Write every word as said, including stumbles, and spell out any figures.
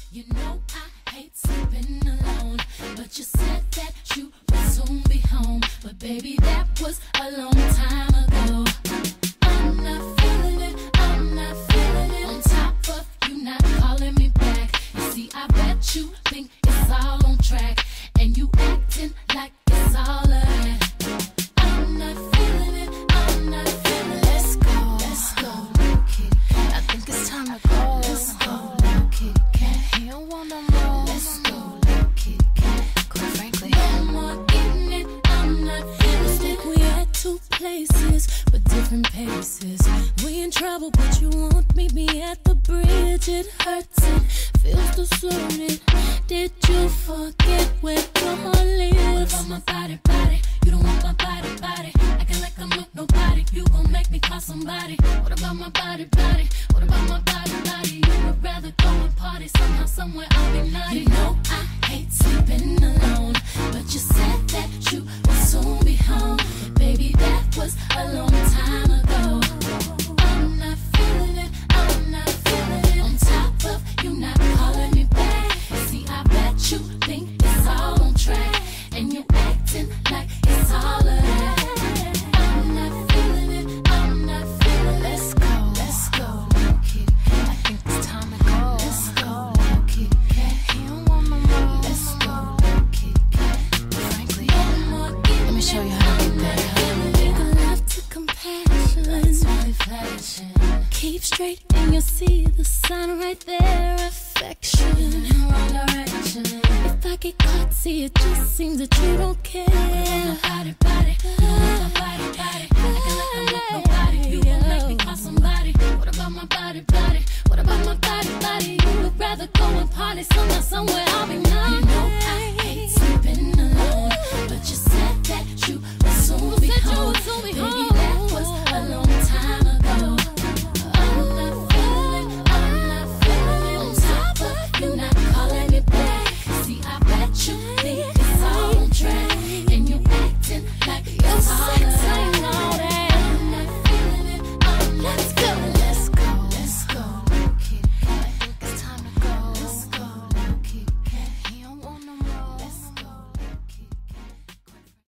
You know I hate sleeping alone, but you said that you would soon be home. But baby, that was a long time ago. I'm not feeling it, I'm not feeling it. On top of you not calling me back. You see, I bet you think it's all on track, and you acting like it's all a that. I'm not feeling it, I'm not feeling it. Let's go, let's go, little kitty cat. I think it's time to go. Let's go, little kitty cat. You don't want no more. Let's go, little kitty cat. Quite frankly, no more getting it. I'm not feeling it. We at two places, but different paces. We in trouble, but you won't meet me at the bridge. It hurts, it feels deserted. Did you forget where your heart lives? What about my body, body? You don't want my body, body. Acting like I'm with nobody. You gon' make me call somebody. What about my body, body? What about my body, body? You would rather go and party somehow, somewhere I'll be naughty. You know I hate sleeping alone, but you said that you would soon be home. Baby, that was a long time ago. I'm not feeling it, I'm not feeling it. On top of you not calling me back. See, I bet you think it's all on track, and you acting like it's all of that. I'm not feeling it, I'm not feeling it. Let's go, let's go, little kitty cat. I think it's time to go. Let's go, little kitty cat. You don't want no more. Let's go, little kitty cat. Frankly, no more. Let me show you how to get there. Make love to compassion. That's really flashing. Keep straight and you'll see the sign right there. Affection, wrong direction. If I get caught, see, it just seems that you don't care. What about my body, body? You don't want my body, body. Acting like I'm with nobody. You gon' make me call somebody. What about my body, body? What about my body, body? You would rather go and party somewhere, somewhere I'll be naughty. You know I hate sleeping alone, but you said that you